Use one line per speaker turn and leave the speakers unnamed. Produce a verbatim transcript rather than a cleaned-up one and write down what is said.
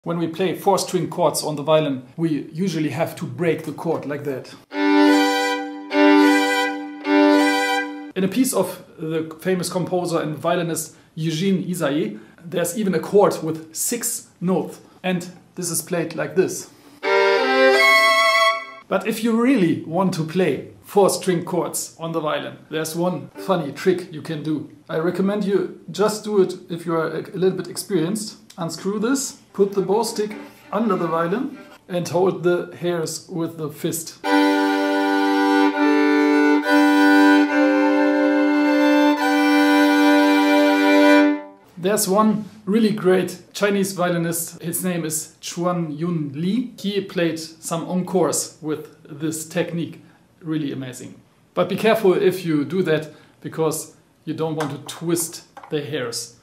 When we play four-string chords on the violin, we usually have to break the chord like that. In a piece of the famous composer and violinist Eugene Ysaÿe, there's even a chord with six notes, and this is played like this. But if you really want to play four-string chords on the violin, there's one funny trick you can do. I recommend you just do it if you are a little bit experienced. Unscrew this, put the bow stick under the violin and hold the hairs with the fist. There's one really great Chinese violinist, his name is Chuan Yun Li. He played some encores with this technique, really amazing. But be careful if you do that, because you don't want to twist the hairs.